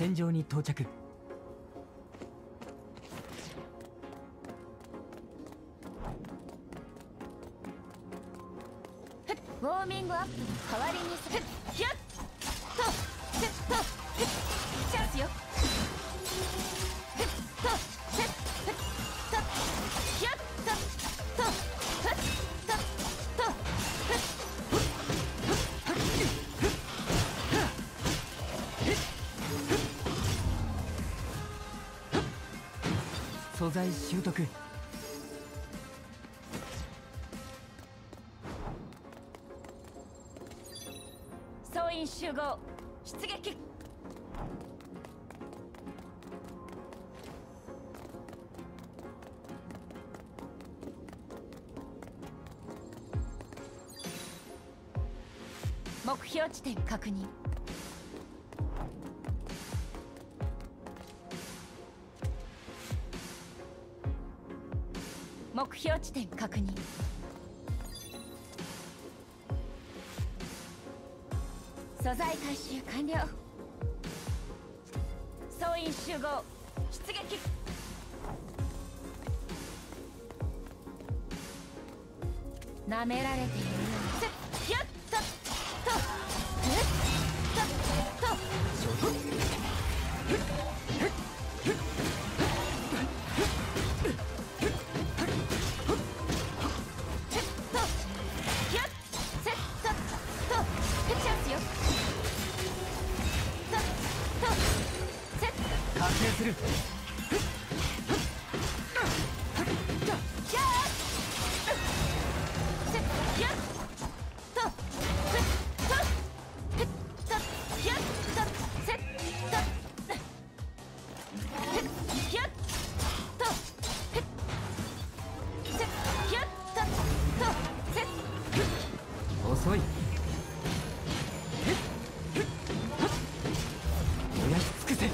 戦場に到着。 ウォーミングアップの代わりにする。ヒュッとセットチャンスよ。ヒュッとセットヒュッととフッととフッ素材習得。 総員集合出撃。目標地点確認。目標地点確認。素材回収完了。総員集合出撃。なめられているように。やったとえっと完成する。遅い。燃やし尽くせ。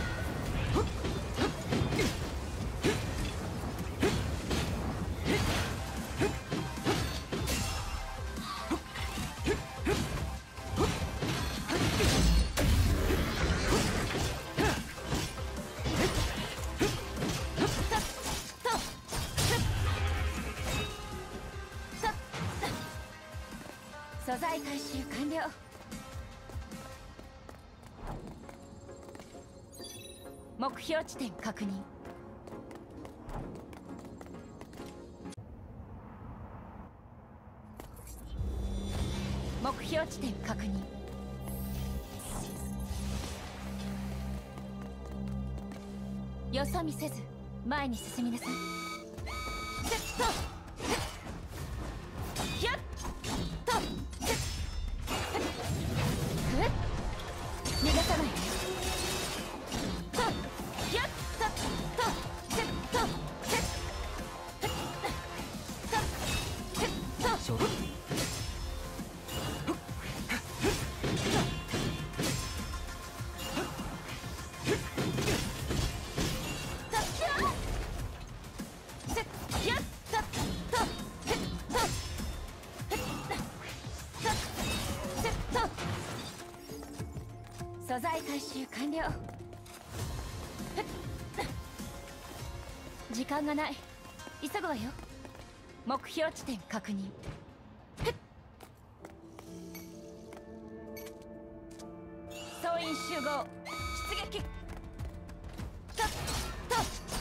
素材回収完了。目標地点確認。目標地点確認。よそ見せず前に進みなさい。セットヒュッと逃がさない。とやったとセットセットセット素材回収完了。時間がない。急ぐわよ。目標地点確認。総員集合出撃。とと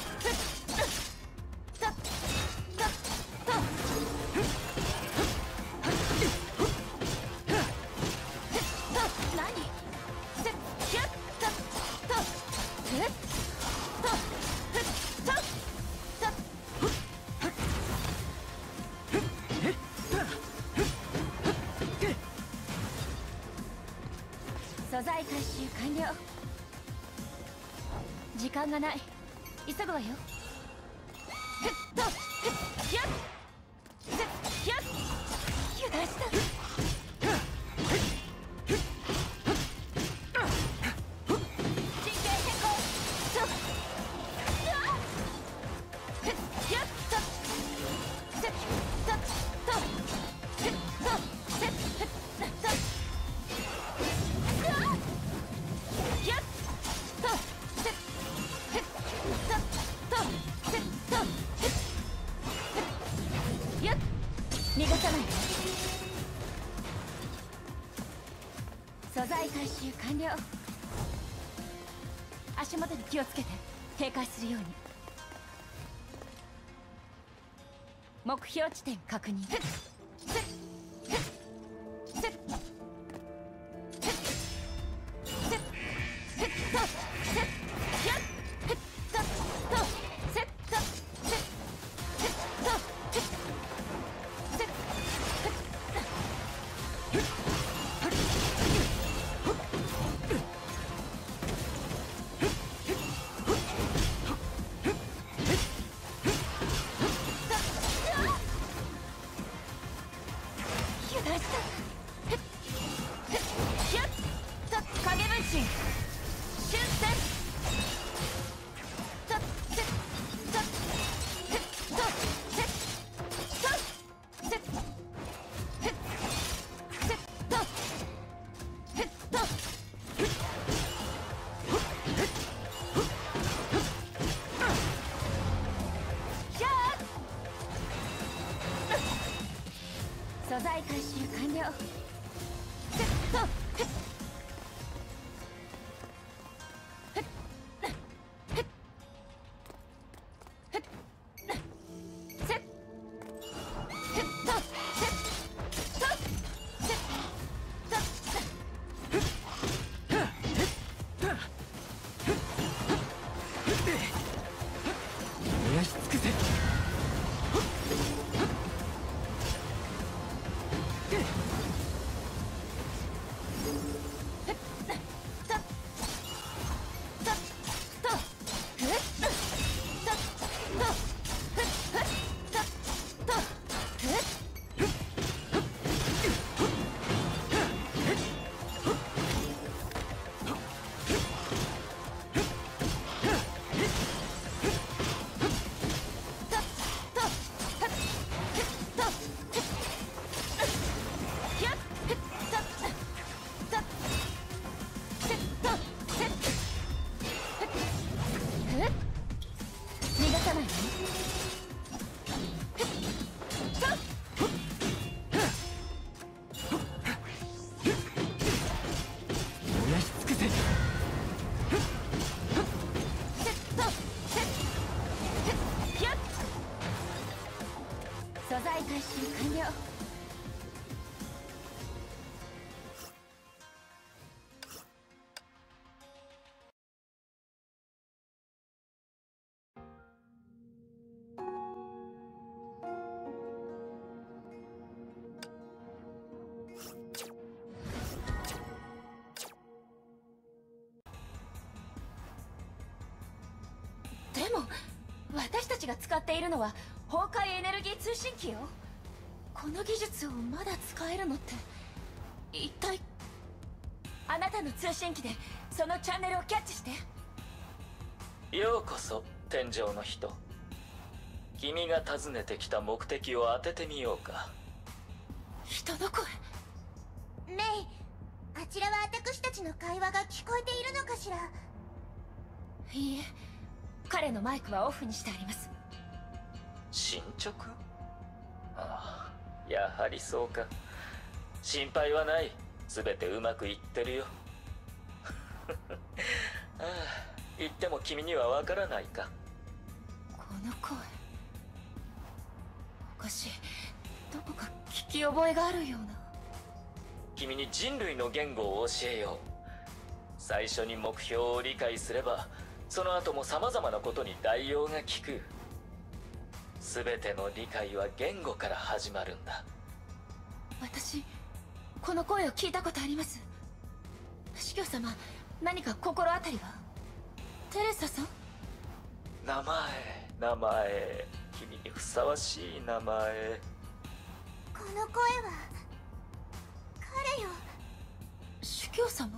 とと素材回収完了。時間がない。急ぐわよ。ふっとふっやっやっ油断した。陣形変更。とふっやっとせっととふっとせっとやっとよっ逃がさないで。素材回収完了。足元に気をつけて警戒するように。目標地点確認。素材回収完了。 燃やし尽くせ。逃がさないで。燃やし尽くせ。 素材回収完了。でも私たちが使っているのは崩壊エネルギー通信機よ。この技術をまだ使えるのって一体。あなたの通信機でそのチャンネルをキャッチして。 ようこそ天上の人。君が訪ねてきた目的を当ててみようか。 人の声。 レイ、あちらは私たちの会話が聞こえているのかしら。 いいえ、彼のマイクはオフにしてあります。 進捗？ああ、やはりそうか。心配はない。全てうまくいってるよ。ああ、言っても君にはわからないか。 この声おかしい。どこか聞き覚えがあるような。 君に人類の言語を教えよう。最初に目標を理解すればその後も様々なことに代用が効く。全ての理解は言語から始まるんだ。 私この声を聞いたことあります。司教様、何か心当たりは。テレサさん。 名前、君にふさわしい名前。 この声は彼よ。 司教様。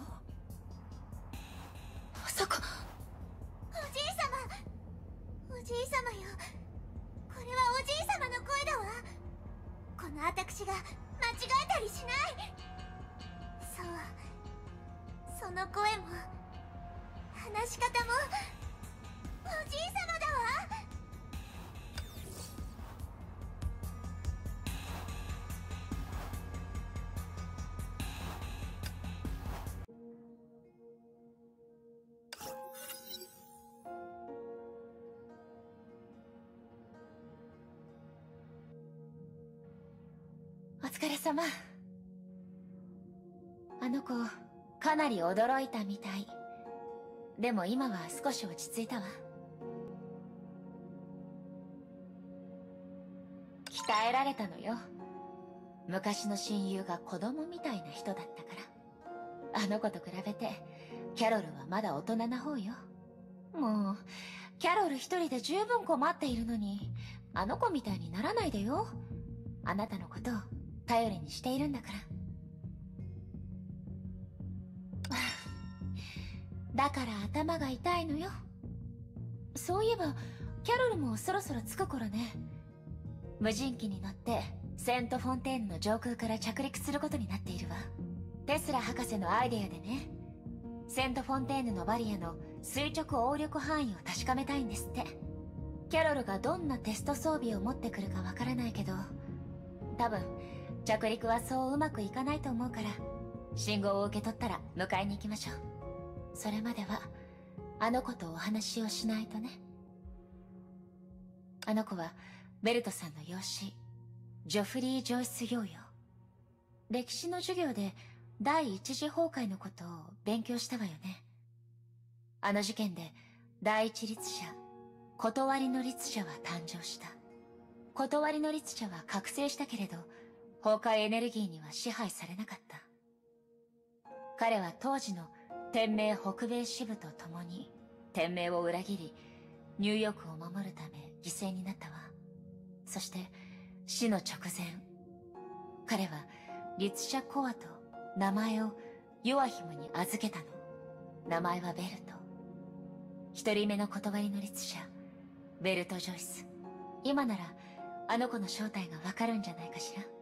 まさか。 おじい様、おじい様よ。これはおじい様の声だわ。この私が間違えたりしない。そう、その声も話し方もおじい様だわ。 疲れ様。あの子、かなり驚いたみたい。でも今は少し落ち着いたわ。鍛えられたのよ。昔の親友が子供みたいな人だったから。あの子と比べて、キャロルはまだ大人な方よ。もう、キャロル一人で十分困っているのに、あの子みたいにならないでよ。あなたのことを頼りにしているんだから。だから頭が痛いのよ。そういえば、キャロルもそろそろ着く頃ね。無人機に乗って、セント・フォンテーヌの上空から着陸することになっているわ。テスラ博士のアイデアでね。セント・フォンテーヌのバリアの垂直応力範囲を確かめたいんですって。キャロルがどんなテスト装備を持ってくるかわからないけど、多分、着陸はそううまくいかないと思うから、信号を受け取ったら迎えに行きましょう。それまでは、あの子とお話をしないとね。あの子は、ベルトさんの養子、ジョフリー・ジョイス幼よ。歴史の授業で第一次崩壊のことを勉強したわよね。あの事件で第一律者、断りの律者は誕生した。断りの律者は覚醒したけれど、崩壊エネルギーには支配されなかった。彼は当時の天命北米支部と共に天命を裏切り、ニューヨークを守るため犠牲になったわ。そして死の直前、彼は律者コアと名前をヨアヒムに預けたの。名前はベルト。一人目の断りの律者、ベルト・ジョイス。今ならあの子の正体がわかるんじゃないかしら。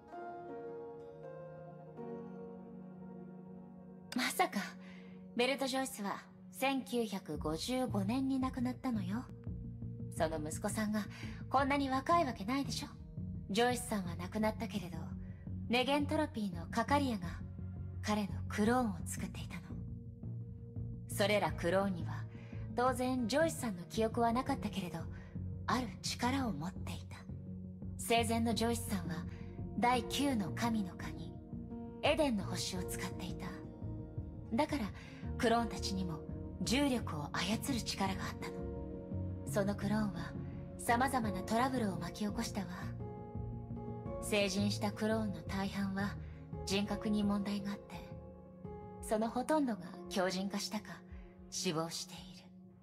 まさかベルト・ジョイスは1955年に亡くなったのよ。その息子さんがこんなに若いわけないでしょ。ジョイスさんは亡くなったけれど、ネゲントロピーのカカリアが彼のクローンを作っていたの。それらクローンには当然ジョイスさんの記憶はなかったけれど、ある力を持っていた。生前のジョイスさんは第9の神の鍵、エデンの星を使っていた。だからクローンたちにも重力を操る力があったの。そのクローンは様々なトラブルを巻き起こしたわ。成人したクローンの大半は人格に問題があって、そのほとんどが強靭化したか死亡している。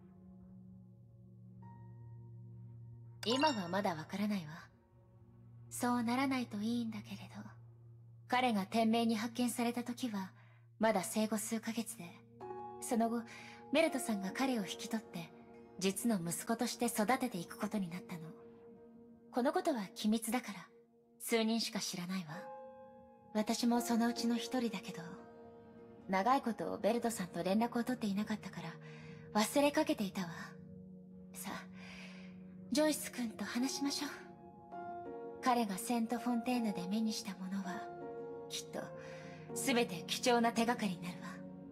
今はまだわからないわ。そうならないといいんだけれど、彼が天命に発見された時はまだ生後数ヶ月で、その後メルトさんが彼を引き取って実の息子として育てていくことになったの。このことは機密だから数人しか知らないわ。私もそのうちの一人だけど、長いことベルトさんと連絡を取っていなかったから忘れかけていたわ。さあ、ジョイス君と話しましょう。彼がセント・フォンテーヌで目にしたものはきっと全て貴重な手がかりになるわ。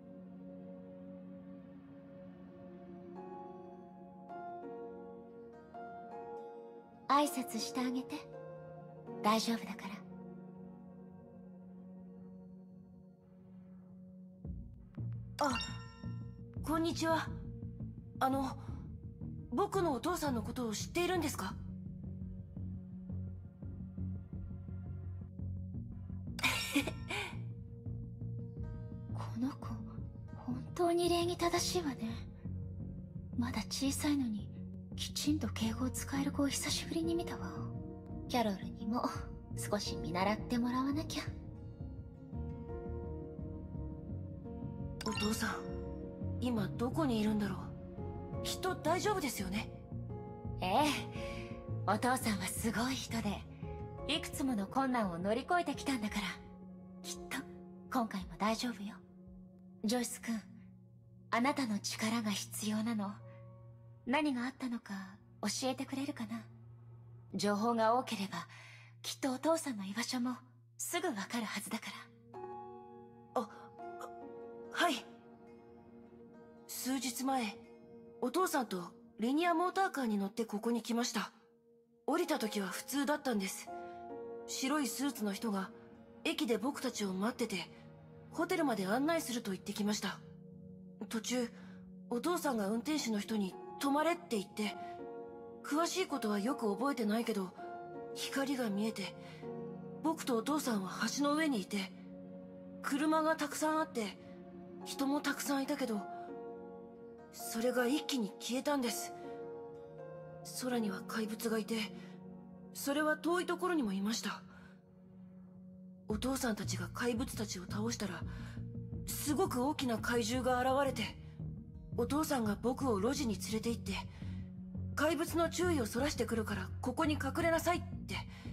挨拶してあげて。大丈夫だから。 あ、こんにちは。僕のお父さんのことを知っているんですか？ この子、本当に礼儀正しいわね。まだ小さいのに、きちんと敬語を使える子を久しぶりに見たわ。キャロルにも少し見習ってもらわなきゃ。 お父さん、今どこにいるんだろう。人大丈夫ですよね？ ええ、お父さんはすごい人で、いくつもの困難を乗り越えてきたんだから、きっと今回も大丈夫よ。ジョイス君、あなたの力が必要なの。何があったのか教えてくれるかな？情報が多ければきっとお父さんの居場所もすぐわかるはずだから。 はい。数日前、お父さんとリニアモーターカーに乗ってここに来ました。降りた時は普通だったんです。 白いスーツの人が駅で僕たちを待ってて、ホテルまで案内すると言ってきました。途中、お父さんが運転手の人に止まれって言って、詳しいことはよく覚えてないけど、光が見えて、僕とお父さんは橋の上にいて、車がたくさんあって、人もたくさんいたけど、それが一気に消えたんです。空には怪物がいて、それは遠いところにもいました。お父さんたちが怪物たちを倒したら、すごく大きな怪獣が現れて、お父さんが僕を路地に連れて行って、怪物の注意をそらしてくるからここに隠れなさいって。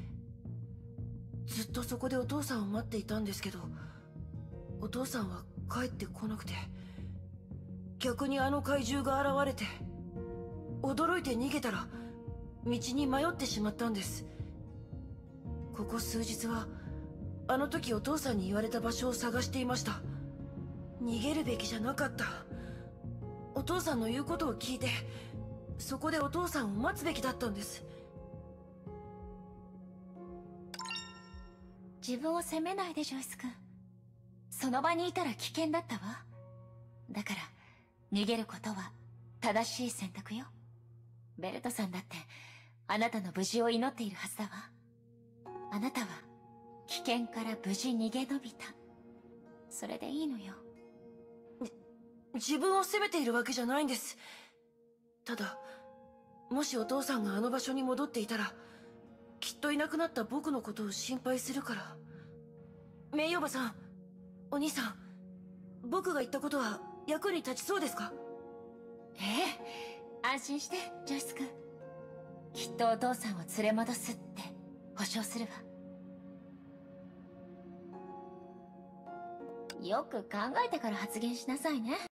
ずっとそこでお父さんを待っていたんですけど、お父さんは帰ってこなくて、逆にあの怪獣が現れて、驚いて逃げたら道に迷ってしまったんです。ここ数日はあの時お父さんに言われた場所を探していました。逃げるべきじゃなかった。お父さんの言うことを聞いて、そこでお父さんを待つべきだったんです。 自分を責めないでジョイス君。その場にいたら危険だったわ。だから逃げることは正しい選択よ。ベルトさんだってあなたの無事を祈っているはずだわ。あなたは危険から無事逃げ延びた。それでいいのよ。 自分を責めているわけじゃないんです。ただ、もしお父さんがあの場所に戻っていたら、きっといなくなった僕のことを心配するから。メイおばさん、お兄さん、僕が言ったことは役に立ちそうですか？ ええ、安心してジョイス君。きっとお父さんを連れ戻すって保証するわ。よく考えてから発言しなさいね。